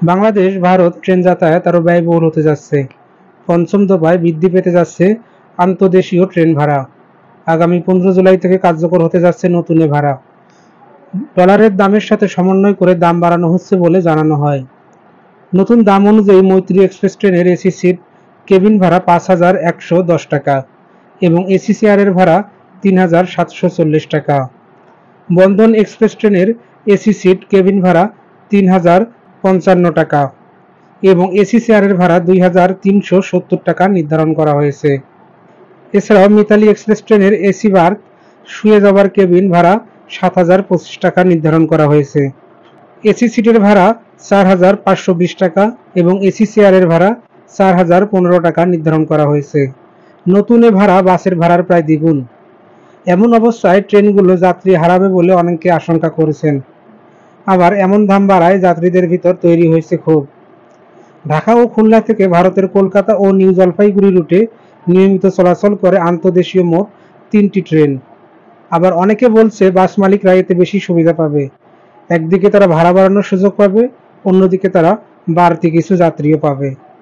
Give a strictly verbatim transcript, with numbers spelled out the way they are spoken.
Bangladesh Bharat train যাতায়াত আরও ব্যয়বহুল হতে যাচ্ছে। পঞ্চম দফায় বৃদ্ধি পেতে যাচ্ছে আন্তঃদেশীয় ট্রেন ভাড়া। আগামী পনেরো জুলাই থেকে কার্যকর হতে যাচ্ছে নতুন এ ভাড়া। ডলারের দামের সাথে সমন্বয় করে দাম বাড়ানো হচ্ছে বলে জানানো হয়। নতুন দাম অনুযায়ী মৈত্রী এক্সপ্রেস ট্রেনের এসি সিট কেবিন ভাড়া পাঁচ হাজার একশো দশ টাকা এবং এসি চেয়ারের ভাড়া তিন হাজার সাতশো চল্লিশ টাকা। বন্ধন এক্সপ্রেস ট্রেনের এসি সিট কেবিন ভাড়া তিন হাজার পঞ্চান্ন টাকা এবং এসি চেয়ারের ভাড়া দুই হাজার তিনশো সত্তর টাকা নির্ধারণ করা হয়েছে। এছাড়াও মিতালি এক্সপ্রেস ট্রেনের এসি বার্থ শুয়ে যাবার কেবিন ভাড়া সাত হাজার পঁচিশ টাকা নির্ধারণ করা হয়েছে। এসি সিটের ভাড়া চার হাজার পাঁচশো বিশ টাকা এবং এসি চেয়ারের ভাড়া চার হাজার পনেরো টাকা নির্ধারণ করা হয়েছে। নতুন এ ভাড়া বাসের ভাড়ার প্রায় দ্বিগুণ। এমন অবস্থায় ট্রেনগুলো যাত্রী হারাবে বলে অনেকে আশঙ্কা করেছেন। আবার এমন দাম বাড়ায় যাত্রীদের ভিতর তৈরি হয়েছে ক্ষোভ। ঢাকা ও খুলনা থেকে ভারতের কলকাতা ও নিউ জলপাইগুড়ি রুটে নিয়মিত চলাচল করে আন্তঃদেশীয় মোট তিনটি ট্রেন। আবার অনেকে বলছে বাস মালিকরা এতে বেশি সুবিধা পাবে। একদিকে তারা ভাড়া বাড়ানোর সুযোগ পাবে, অন্যদিকে তারা বাড়তি কিছু যাত্রীও পাবে।